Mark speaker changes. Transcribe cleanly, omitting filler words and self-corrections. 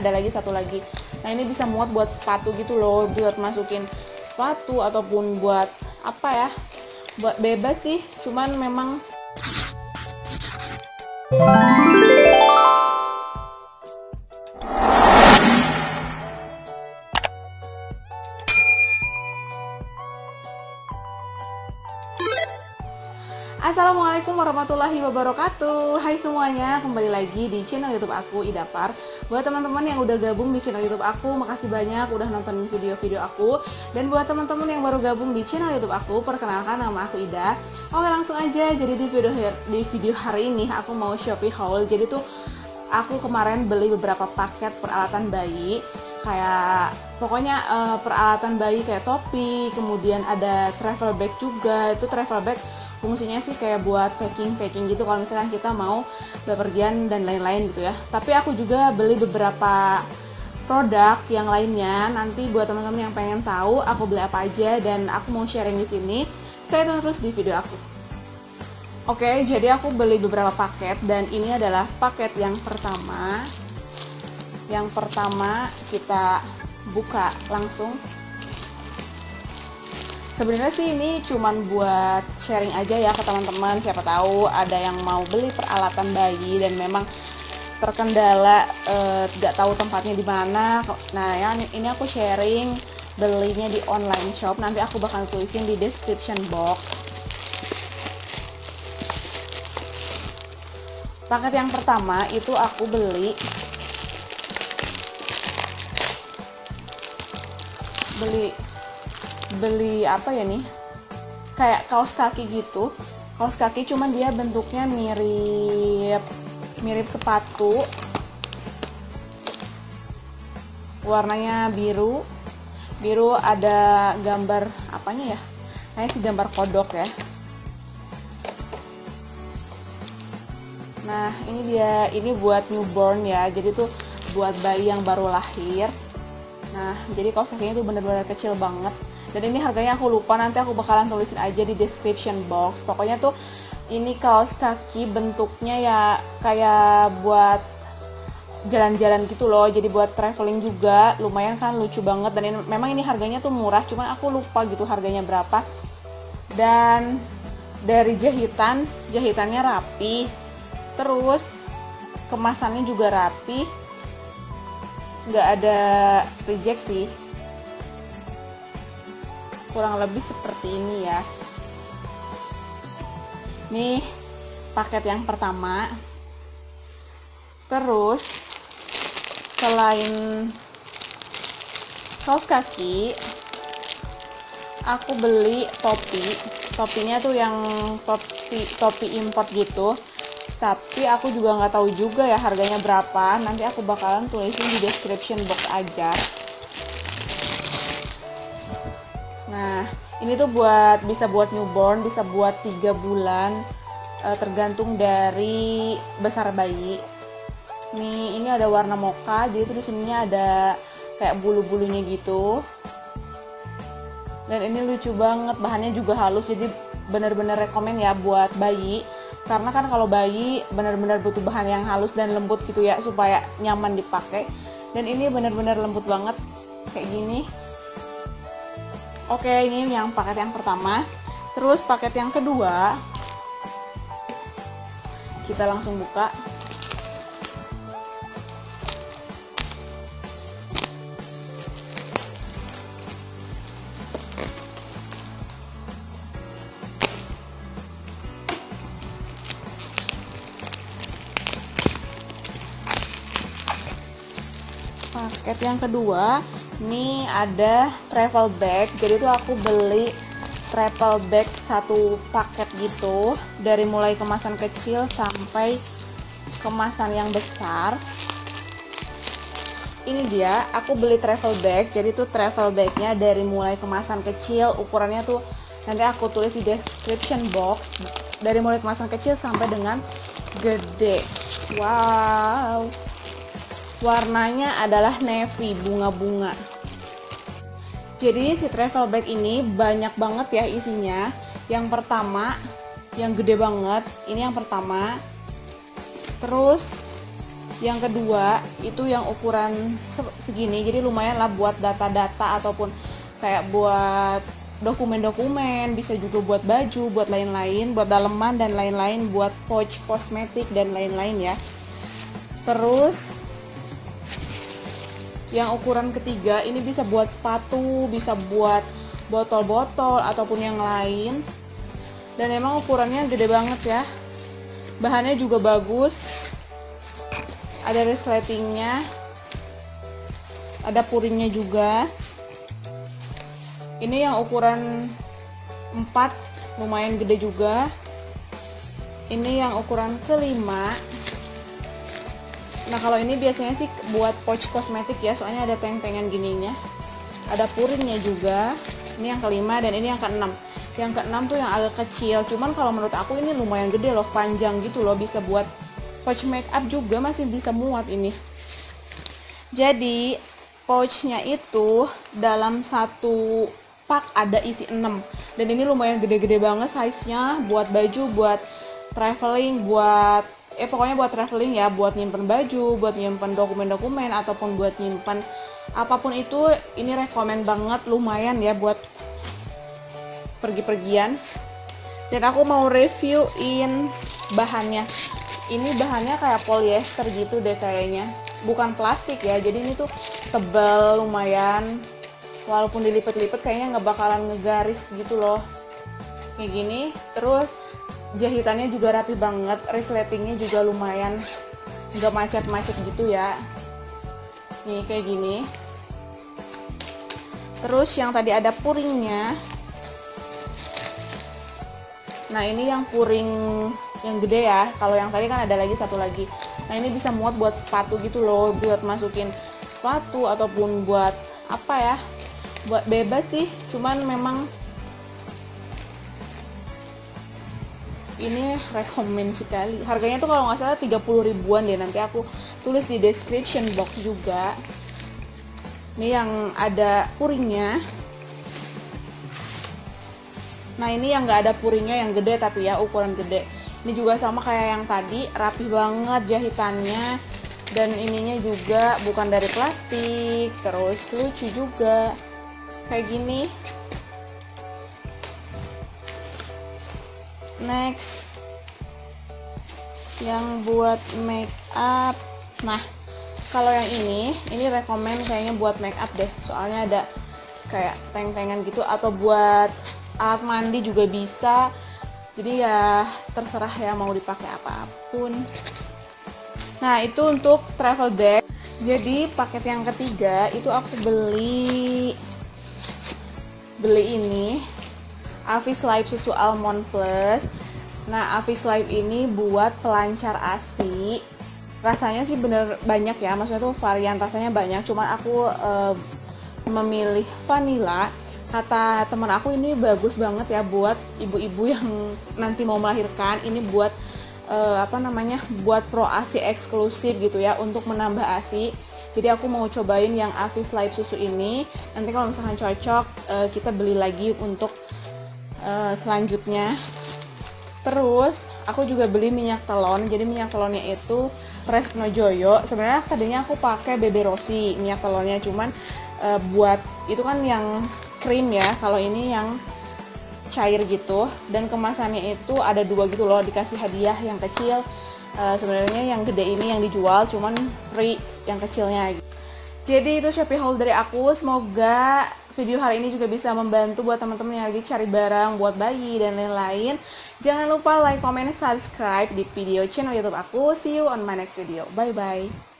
Speaker 1: ada lagi satu lagi. Nah ini bisa muat buat sepatu gitu loh, buat masukin sepatu ataupun buat apa ya, buat bebas sih, cuman memang Assalamualaikum warahmatullahi wabarakatuh. Hai semuanya, kembali lagi di channel YouTube aku, Idapar. Buat teman-teman yang udah gabung di channel YouTube aku, makasih banyak udah nonton video-video aku. Dan buat teman-teman yang baru gabung di channel YouTube aku, perkenalkan nama aku Ida. Oke, langsung aja. Jadi di video hari ini aku mau Shopee haul. Jadi tuh aku kemarin beli beberapa paket peralatan bayi, kayak pokoknya peralatan bayi kayak topi, kemudian ada travel bag juga. Itu travel bag fungsinya sih kayak buat packing gitu kalau misalkan kita mau bepergian dan lain-lain gitu ya. Tapi aku juga beli beberapa produk yang lainnya. Nanti buat teman-teman yang pengen tahu aku beli apa aja dan aku mau sharing di sini, stay tune terus di video aku. Oke, jadi aku beli beberapa paket dan ini adalah paket yang pertama. Yang pertama kita buka langsung. Sebenarnya sih ini cuman buat sharing aja ya ke teman-teman, siapa tahu ada yang mau beli peralatan bayi dan memang terkendala nggak tahu tempatnya di mana. Nah ya, ini aku sharing belinya di online shop, nanti aku bakal tulisin di description box. Paket yang pertama itu aku beli apa ya nih, kayak kaos kaki gitu, kaos kaki cuman dia bentuknya mirip sepatu, warnanya biru, ada gambar apanya ya, kayak si gambar kodok ya. Nah ini dia, ini buat newborn ya, jadi tuh buat bayi yang baru lahir. Nah jadi kaos kakinya tuh bener-bener kecil banget. Dan ini harganya aku lupa, nanti aku bakalan tulisin aja di description box. Pokoknya tuh ini kaos kaki bentuknya ya kayak buat jalan-jalan gitu loh, jadi buat traveling juga, lumayan kan, lucu banget. Dan memang ini harganya tuh murah, cuman aku lupa gitu harganya berapa. Dan dari jahitannya rapi, terus kemasannya juga rapi, nggak ada reject sih. Kurang lebih seperti ini ya. Nih paket yang pertama. Terus selain kaos kaki, aku beli topi. Topinya tuh yang topi import gitu. Tapi aku juga nggak tahu juga ya harganya berapa. Nanti aku bakalan tulisin di description box aja. Nah, ini tuh bisa buat newborn, bisa buat 3 bulan, tergantung dari besar bayi. Nih, ini ada warna mocha, jadi tuh di sininya ada kayak bulu-bulunya gitu. Dan ini lucu banget, bahannya juga halus, jadi bener-bener rekomen ya buat bayi. Karena kan kalau bayi bener-bener butuh bahan yang halus dan lembut gitu ya, supaya nyaman dipakai. Dan ini bener-bener lembut banget, kayak gini. Oke, ini yang paket yang pertama. Terus paket yang kedua, kita langsung buka. Paket yang kedua, ini ada travel bag. Jadi tuh aku beli travel bag satu paket gitu, dari mulai kemasan kecil sampai kemasan yang besar. Ini dia, aku beli travel bag. Jadi tuh travel bagnya dari mulai kemasan kecil, ukurannya tuh nanti aku tulis di description box, dari mulai kemasan kecil sampai dengan gede. Wow, warnanya adalah navy, bunga-bunga. Jadi si travel bag ini banyak banget ya isinya. Yang pertama, yang gede banget, ini yang pertama. Terus Yang kedua itu yang ukuran segini, jadi lumayan lah buat data-data ataupun kayak buat dokumen-dokumen, bisa juga buat baju, buat lain-lain, buat daleman dan lain-lain, buat pouch kosmetik dan lain-lain ya. Terus yang ukuran ketiga ini bisa buat sepatu, bisa buat botol-botol ataupun yang lain. Dan emang ukurannya gede banget ya. Bahannya juga bagus. Ada resletingnya, ada puringnya juga. Ini yang ukuran 4, lumayan gede juga. Ini yang ukuran kelima. Nah kalau ini biasanya sih buat pouch kosmetik ya, soalnya ada peng-pengan gininya. Ada puringnya juga. Ini yang kelima dan ini yang keenam. Yang keenam tuh yang agak kecil, cuman kalau menurut aku ini lumayan gede loh, panjang gitu loh, bisa buat pouch makeup juga, masih bisa muat ini. Jadi pouchnya itu dalam satu pak ada isi 6, dan ini lumayan gede-gede banget size-nya, buat baju, buat traveling, buat pokoknya buat traveling ya, buat nyimpen baju, buat nyimpen dokumen-dokumen ataupun buat nyimpen apapun itu. Ini rekomen banget, lumayan ya buat pergi-pergian. Dan aku mau reviewin bahannya. Ini bahannya kayak polyester gitu deh kayaknya, bukan plastik ya, jadi ini tuh tebal lumayan, walaupun dilipat-lipat kayaknya nggak bakalan ngegaris gitu loh, kayak gini. Terus jahitannya juga rapi banget, resletingnya juga lumayan nggak macet-macet gitu ya, nih kayak gini. Terus yang tadi ada puringnya, nah ini yang puring yang gede ya, kalau yang tadi kan ada lagi satu lagi. Nah ini bisa muat buat sepatu gitu loh, buat masukin sepatu ataupun buat apa ya, buat bebas sih, cuman memang ini rekomen sekali. Harganya tuh kalau nggak salah 30 ribuan deh, nanti aku tulis di description box juga. Ini yang ada puringnya. Nah ini yang nggak ada puringnya, yang gede tapi ya ukuran gede. Ini juga sama kayak yang tadi, rapi banget jahitannya, dan ininya juga bukan dari plastik. Terus lucu juga, kayak gini. Next, yang buat make up. Nah kalau yang ini rekomen kayaknya buat make up deh, soalnya ada kayak peng-pengan gitu, atau buat alat mandi juga bisa. Jadi ya terserah ya mau dipakai apapun. Nah itu untuk travel bag. Jadi paket yang ketiga itu aku beli ini Avis Life Susu Almond Plus. Nah Avis Life ini buat pelancar ASI. Rasanya sih bener banyak ya, maksudnya tuh varian rasanya banyak, cuman aku memilih vanilla. Kata teman aku ini bagus banget ya buat ibu-ibu yang nanti mau melahirkan. Ini buat buat pro ASI eksklusif gitu ya, untuk menambah ASI. Jadi aku mau cobain yang Avis Life Susu ini. Nanti kalau misalkan cocok, kita beli lagi untuk selanjutnya. Terus aku juga beli minyak telon. Jadi minyak telonnya itu Resno Joyo. Sebenarnya tadinya aku pakai Bebe Rossi minyak telonnya, cuman buat itu kan yang krim ya, kalau ini yang cair gitu. Dan kemasannya itu ada 2 gitu loh, dikasih hadiah yang kecil. Sebenarnya yang gede ini yang dijual, cuman free yang kecilnya. Jadi itu Shopee haul dari aku. Semoga video hari ini juga bisa membantu buat teman-teman yang lagi cari barang buat bayi dan lain-lain. Jangan lupa like, comment, subscribe di video channel YouTube aku. See you on my next video. Bye bye.